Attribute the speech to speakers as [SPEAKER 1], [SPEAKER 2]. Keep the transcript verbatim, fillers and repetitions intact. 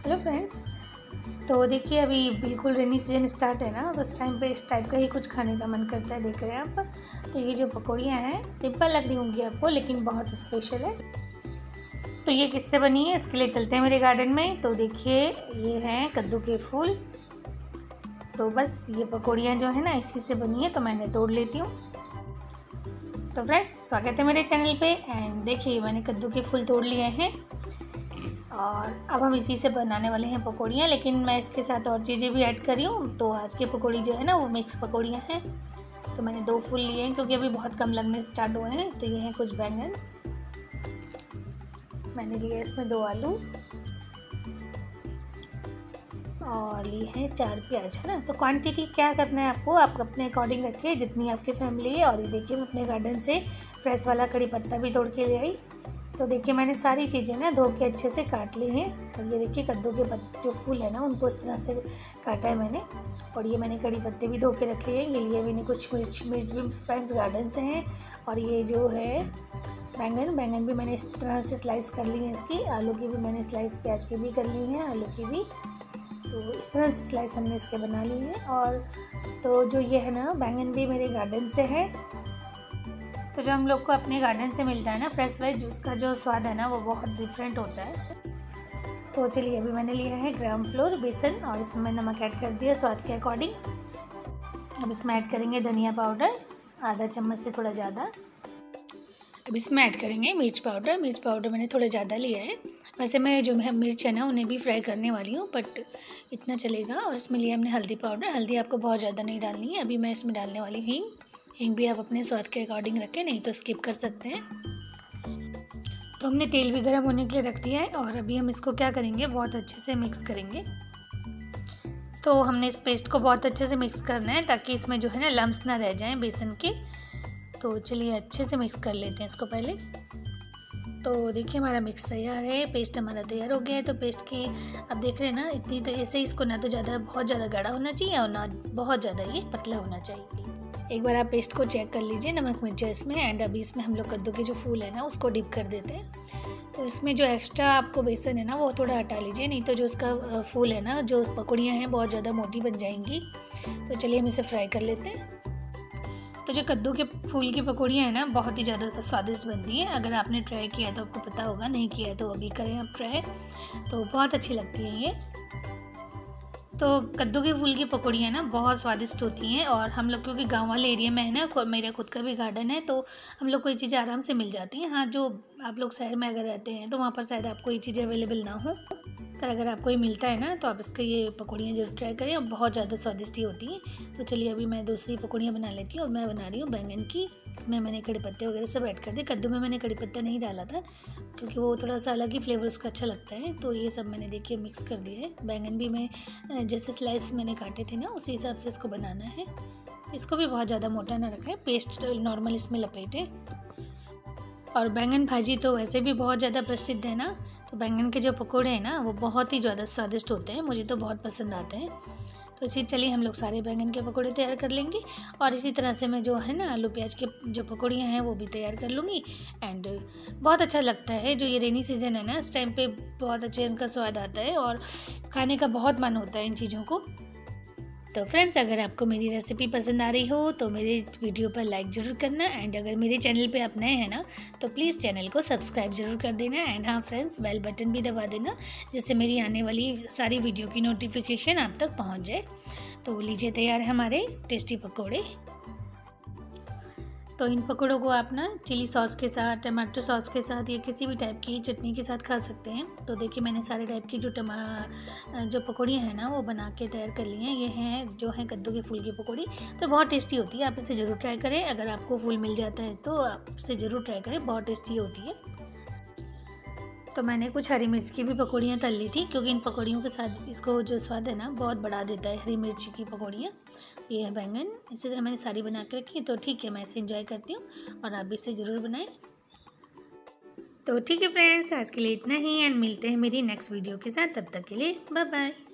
[SPEAKER 1] Hello friends. तो देखिए अभी बिल्कुल रेनी सीजन स्टार्ट है ना, तो उस टाइम पे इस टाइप का ही कुछ खाने का मन करता है। देख रहे हैं आप, तो ये जो पकौड़ियाँ हैं सिंपल लग रही होंगी आपको, लेकिन बहुत स्पेशल है। तो ये किससे बनी है, इसके लिए चलते हैं मेरे गार्डन में। तो देखिए ये हैं कद्दू के फूल। तो बस ये पकौड़ियाँ जो है ना इसी से बनी है, तो मैंने तोड़ लेती हूँ। तो फ्रेंड्स स्वागत है मेरे चैनल पे। एंड देखिए मैंने कद्दू के फूल तोड़ लिए हैं और अब हम इसी से बनाने वाले हैं पकौड़ियाँ, लेकिन मैं इसके साथ और चीज़ें भी ऐड करी हूँ। तो आज की पकौड़ी जो है ना वो मिक्स पकौड़ियाँ हैं। तो मैंने दो फूल लिए हैं क्योंकि अभी बहुत कम लगने स्टार्ट हुए हैं। तो ये हैं कुछ बैंगन, मैंने लिए इसमें दो आलू और लिए हैं चार प्याज, है ना। तो क्वांटिटी क्या करना है आपको, आप अपने अकॉर्डिंग रखिए जितनी आपकी फैमिली है। और ये देखिए मैं अपने गार्डन से फ्रेश वाला कड़ी पत्ता भी तोड़ के ले आई। तो देखिए मैंने सारी चीज़ें ना धो के अच्छे से काट ली हैं। और ये देखिए कद्दू के पत्ते जो फूल है ना उनको इस तरह से काटा है मैंने। और ये मैंने कड़ी पत्ते भी धो के रख लिए हैं। ये लिए मैंने कुछ मिर्च मिर्च भी फ्रेंड्स गार्डन से हैं। और ये जो है बैंगन बैंगन भी मैंने इस तरह से स्लाइस कर ली है इसकी। आलू की भी मैंने स्लाइस प्याज की भी कर ली है, आलू की भी। तो इस तरह से स्लाइस हमने इसके बना ली है। और तो जो ये है ना बैंगन भी मेरे गार्डन से है। तो जो हम लोग को अपने गार्डन से मिलता है ना फ्रेश वेज, उसका जो स्वाद है ना वो बहुत डिफरेंट होता है। तो चलिए अभी मैंने लिया है ग्राम फ्लोर बेसन और इसमें मैं नमक ऐड कर दिया स्वाद के अकॉर्डिंग। अब इसमें ऐड करेंगे धनिया पाउडर आधा चम्मच से थोड़ा ज़्यादा। अब इसमें ऐड करेंगे मिर्च पाउडर। मिर्च पाउडर मैंने थोड़ा ज़्यादा लिया है। वैसे मैं जो है मिर्च है ना उन्हें भी फ्राई करने वाली हूँ, बट इतना चलेगा। और इसमें लिया हमने हल्दी पाउडर। हल्दी आपको बहुत ज़्यादा नहीं डालनी है। अभी मैं इसमें डालने वाली हींग। हींग भी आप अपने स्वाद के अकॉर्डिंग रखें, नहीं तो स्किप कर सकते हैं। तो हमने तेल भी गर्म होने के लिए रख दिया है और अभी हम इसको क्या करेंगे, बहुत अच्छे से मिक्स करेंगे। तो हमने इस पेस्ट को बहुत अच्छे से मिक्स करना है ताकि इसमें जो है ना लम्स ना रह जाएं बेसन के। तो चलिए अच्छे से मिक्स कर लेते हैं इसको पहले। तो देखिए हमारा मिक्स तैयार है, पेस्ट हमारा तैयार हो गया है। तो पेस्ट की आप देख रहे हैं ना इतनी, तो ऐसे इसको ना तो ज़्यादा बहुत ज़्यादा गाढ़ा होना चाहिए और ना बहुत ज़्यादा ये पतला होना चाहिए। एक बार आप पेस्ट को चेक कर लीजिए नमक मिर्चा इसमें। एंड अभी इसमें हम लोग कद्दू के जो फूल है ना उसको डिप कर देते हैं। तो इसमें जो एक्स्ट्रा आपको बेसन है ना वो थोड़ा हटा लीजिए, नहीं तो जो उसका फूल है ना जो पकौड़ियाँ हैं बहुत ज़्यादा मोटी बन जाएंगी। तो चलिए हम इसे फ्राई कर लेते हैं। तो जो कद्दू के फूल की पकौड़ियाँ हैं ना बहुत ही ज़्यादा स्वादिष्ट बनती हैं। अगर आपने ट्राई किया है तो आपको पता होगा, नहीं किया है तो अभी करें आप ट्राई, तो बहुत अच्छी लगती हैं ये। तो कद्दू के फूल की पकौड़ियाँ ना बहुत स्वादिष्ट होती हैं। और हम लोग क्योंकि गांव वाले एरिया में है ना, मेरा खुद का भी गार्डन है, तो हम लोग को ये चीज़ें आराम से मिल जाती हैं। हाँ, जो आप लोग शहर में अगर रहते हैं तो वहाँ पर शायद आपको ये चीज़ें अवेलेबल ना हो, पर अगर आपको ये मिलता है ना तो आप इसका ये पकौड़ियाँ ज़रूर ट्राई करें और बहुत ज़्यादा स्वादिष्ट ही होती हैं। तो चलिए अभी मैं दूसरी पकौड़ियाँ बना लेती हूँ। और मैं बना रही हूँ बैंगन की। इसमें मैंने कड़ी पत्ते वगैरह सब ऐड कर दिए। कद्दू में मैंने कड़ी पत्ता नहीं डाला था क्योंकि वो थोड़ा सा अलग ही फ्लेवर उसका अच्छा लगता है। तो ये सब मैंने देखिए मिक्स कर दिया है। बैंगन भी मैं जैसे स्लाइस मैंने काटे थे ना उसी हिसाब से इसको बनाना है। इसको भी बहुत ज़्यादा मोटा ना रखें, पेस्ट नॉर्मल इसमें लपेटें। और बैंगन भाजी तो वैसे भी बहुत ज़्यादा प्रसिद्ध है ना, तो बैंगन के जो पकोड़े हैं ना वो बहुत ही ज़्यादा स्वादिष्ट होते हैं, मुझे तो बहुत पसंद आते हैं। तो इसी चलिए हम लोग सारे बैंगन के पकोड़े तैयार कर लेंगे। और इसी तरह से मैं जो है ना आलू प्याज के जो पकौड़ियाँ हैं वो भी तैयार कर लूँगी। एंड बहुत अच्छा लगता है, जो ये रेनी सीज़न है ना इस टाइम पे बहुत अच्छे इनका स्वाद आता है और खाने का बहुत मन होता है इन चीज़ों को। तो फ्रेंड्स अगर आपको मेरी रेसिपी पसंद आ रही हो तो मेरे वीडियो पर लाइक ज़रूर करना। एंड अगर मेरे चैनल पे आप नए हैं ना तो प्लीज़ चैनल को सब्सक्राइब ज़रूर कर देना। एंड हाँ फ्रेंड्स बेल बटन भी दबा देना जिससे मेरी आने वाली सारी वीडियो की नोटिफिकेशन आप तक पहुंच जाए। तो लीजिए तैयार है हमारे टेस्टी पकौड़े। तो इन पकौड़ों को आप ना चिली सॉस के साथ, टमाटो सॉस के साथ या किसी भी टाइप की चटनी के साथ खा सकते हैं। तो देखिए मैंने सारे टाइप की जो टमा जो पकौड़ियाँ हैं ना वो बना के तैयार कर ली हैं। ये हैं जो हैं कद्दू के फूल की पकौड़ी, तो बहुत टेस्टी होती है। आप इसे ज़रूर ट्राई करें। अगर आपको फूल मिल जाता है तो आप इसे ज़रूर ट्राई करें, बहुत टेस्टी होती है। तो मैंने कुछ हरी मिर्च की भी पकौड़ियाँ तल ली थी क्योंकि इन पकौड़ियों के साथ इसको जो स्वाद है ना बहुत बढ़ा देता है हरी मिर्च की पकौड़ियाँ। ये है बैंगन, इसी तरह मैंने सारी बना के रखी है। तो ठीक है मैं इसे एंजॉय करती हूँ और आप भी इसे ज़रूर बनाएं। तो ठीक है फ्रेंड्स आज के लिए इतना ही एंड मिलते हैं मेरी नेक्स्ट वीडियो के साथ। तब तक के लिए बाय बाय।